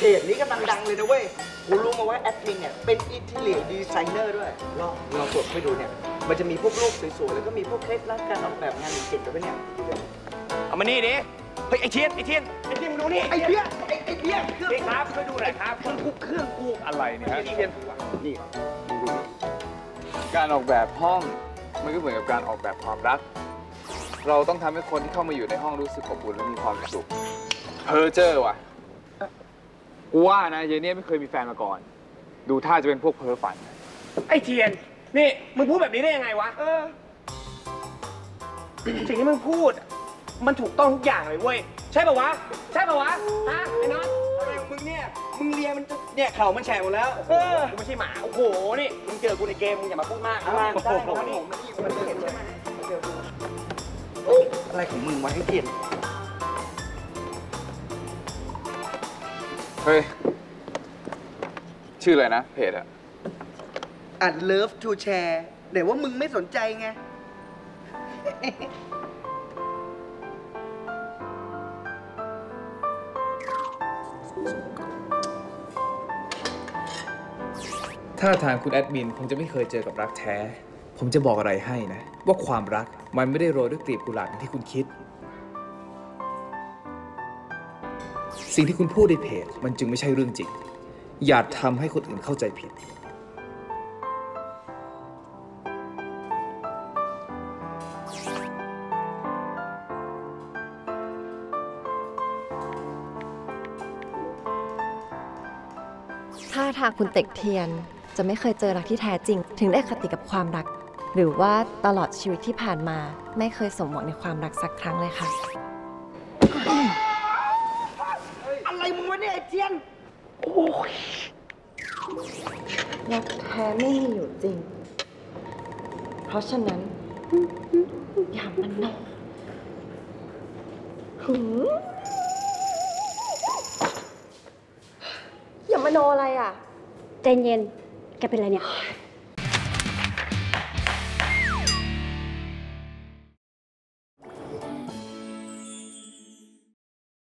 จนี้กำลังดังเลยนะเว้ยกูรู้มาว่าแอดมินเนี่ยเป็นอินทีเรียดีไซเนอร์ด้วยลองกดไปดูเนี่ยมันจะมีพวกรูปสวยๆแล้วก็มีพวกเคล็ดลับการออกแบบงานเก่งๆด้วยเนี่ยเอามานี่ดิเฮ้ยไอเทียนมาดูนี่ไอเบี้ยไอเบี้ยพี่ครับช่วยดูหน่อยครับเครื่องกูอะไรเนี่ยฮะเทียนนี่การออกแบบห้องมันก็เหมือนกับการออกแบบความรักเราต้องทำให้คนที่เข้ามาอยู่ในห้องรู้สึกอบอุ่นและมีความสุขเพอเจอร์ว่ะกูว่านะยายเนี่ยไม่เคยมีแฟนมาก่อนดูท่าจะเป็นพวกเพ้อฝันไอเทียนนี่มึงพูดแบบนี้ได้ยังไงวะสิ่งที่มึงพูดมันถูกต้องทุกอย่างเลยเว้ยใช่ป่าววะฮะไอ้น็อตอะไรของมึงเนี่ยมึงเลียมันเนี่ยเข่ามันแฉะหมดแล้วกูไม่ใช่หมาโอ้โหนี่มึงเจอกูในเกมมึงอย่ามาพูดมากได้นี่มันเห็นใช่ไหมอะไรของมึงวะไอเทียนเฮ้ยชื่ออะไรนะเพจอะ Love to Share แต่ว่ามึงไม่สนใจไงถ้าทางคุณแอดมินคงจะไม่เคยเจอกับรักแท้ ผมจะบอกอะไรให้นะว่าความรักมันไม่ได้โรยด้วยกลีบกุหลาบอย่างที่คุณคิดสิ่งที่คุณพูดในเพจมันจึงไม่ใช่เรื่องจริงอย่าทำให้คนอื่นเข้าใจผิดถ้าทางคุณเต็กเทียนจะไม่เคยเจอรักที่แท้จริงถึงได้คติกับความรักหรือว่าตลอดชีวิตที่ผ่านมาไม่เคยสมหวังในความรักสักครั้งเลยค่ะอะไรมึงวะเนี่ยไอเทียนรักแท้ไม่มีอยู่จริงเพราะฉะนั้นอย่ามันโนอย่ามาโนอะไรอ่ะใจเย็นแกเป็นอะไรเนี่ย